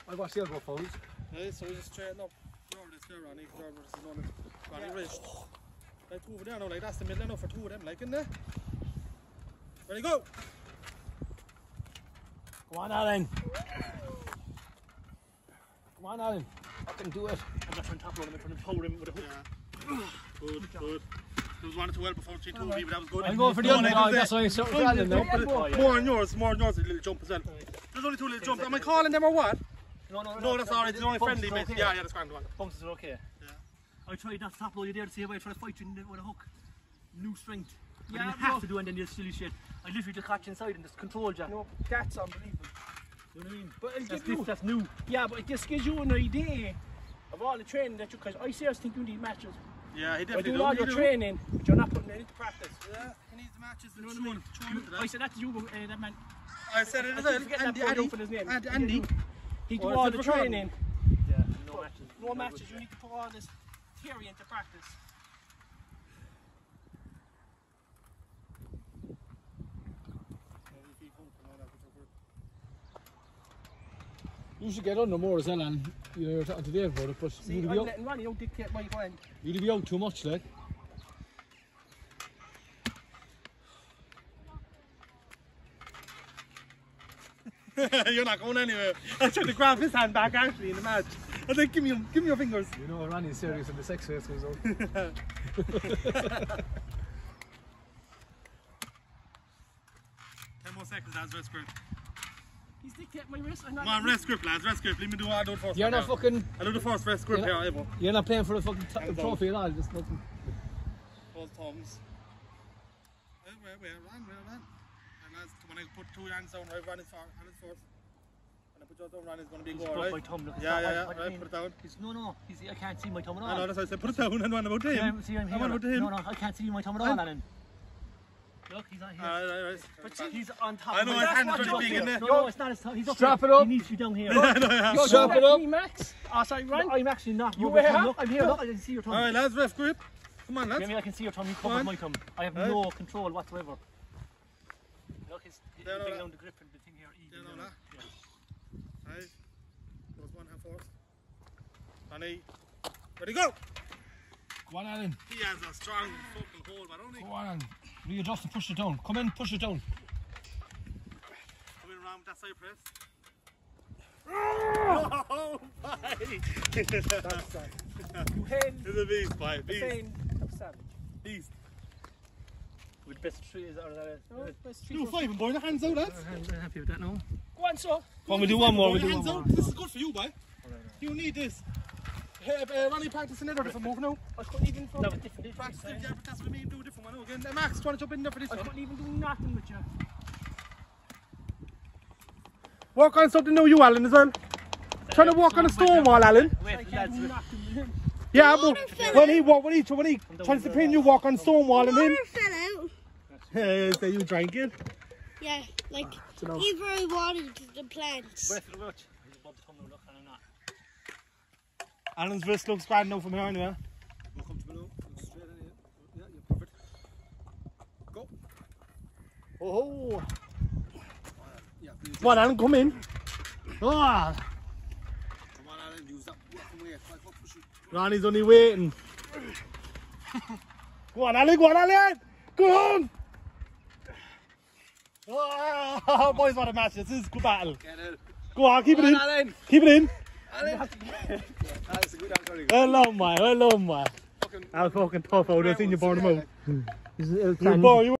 I watched the elbow folds. Yeah, so we just straighten up. Wherever this there, Ronnie. Wherever this is known as Ronnie Ridge. Like two over there now, like that's the middle enough for two of them, like in there. Ready, go! Come on, Alan. Come on, Alan. Fucking do it. I'm just on top of him in front of the toe rim with a hook. Yeah. Good, good. There was 1 or 2 well before 3 2 but that was good. I'm going for the underdog, that's why I started for Alan now. More on yours, a little jump as well. There's only 2 little jumps. Am I calling them or what? No, that's alright, it's only friendly, mate. Yeah, that's grand one. Bumps are okay. Yeah. I tried not to top load you there to see how I try to fight you with a hook. New strength. Yeah, you have to do and then you silly shit. I literally just catch inside and just control you. No, that's unbelievable. You know what I mean? But that's new. Yeah, but this gives you an idea of all the training that you, because I seriously think you need matches. Yeah, he I definitely do all your training, but you're not putting it into practice. Yeah, he needs the matches. You know what I mean? I said that to you, that man. I said it as well. Andy. He do all the training. Yeah, no matches. No matches. You need to put all this theory into practice. You should get on no more as well, and you're talking to Dave about it, but see, I'm letting Ronnie out dictate my grind. You'll be out too much, like. You're not going anywhere. I tried to grab his hand back actually in the match. I said, give me your fingers. You know Ronnie's serious and the sex face goes out. 10 more seconds, lads, rest grip. He's dictating my wrist. Come on, rest grip, lads, rest grip. Let me do I do it first. You're not fucking. I'll do the first rest grip here, Evo. You're not playing for the fucking trophy at all, just nothing. Both thumbs. Wait, run. And lads, when I put 2 hands down, right, run it first. When I put yours down, run, it's going to be a goal, right? My thumb, look, yeah, right, put it down. No, I can't see my thumb at all. I know, that's why I said put it down and run about him. I'm here. About him. No, I can't see my thumb at all, Alan. Look, he's on here. Right. But he's on top. I know his hand's really big in there. No, it's not his top. He's up Strap here. it up. He needs to be down here. Strap it up. Max. Oh, sorry, Ryan. I'm actually not. You were here? Look, I'm here. Look, I can see your thumb. Alright, lads, ref grip. Come on, lads. Maybe I can see your thumb. You cover my thumb. I have no control whatsoever. Look, he's bringing down the grip and the thing here. Right. Goes 1 hand force. Ronnie. Ready, go! Go on, Alan. He has a strong fucking hold, but only. Go on, Alan. Readjust and push it down. Come in, push it down. Come in around with that side press. Oh, That's you hand. It's a beast, boy. Beast. Savage. Beast. With best 3 is out of that. No, best 3. Do 5 and boy, the hands out, lads. I'm happy with that now. Go on, so. Come on, we do one more. Hands out. This is good for you, boy. You need this. Ronnie practicing another different move now. I couldn't even That was different. Practice it, yeah, but that's what I mean. Do a different one again. Max, trying to jump in there for this I one. couldn't even do nothing with you. Work on something new, you, Alan, as well. Trying to walk on a stone wall, Alan. I can't do nothing with him. Yeah, but when he tries to pin you, walk on stone wall and him. Fell out. So you drank it? Yeah, like he very watered the plants. Alan's wrist looks grand now from here anyway. More comfortable now. Look straight in here. Yeah, you're perfect. Go. Oh. Yeah, come on, Alan, come in. Ah. Come on, Alan, use that working weight. Ronnie's only waiting. Go on, Alan, go on, Alan. Go on. Oh, boys, what a match. This is a good battle. Go on, keep it in. Alan. Keep it in. That's a good answer. Well done, man. That was fucking tough. I would have seen you burn him out. You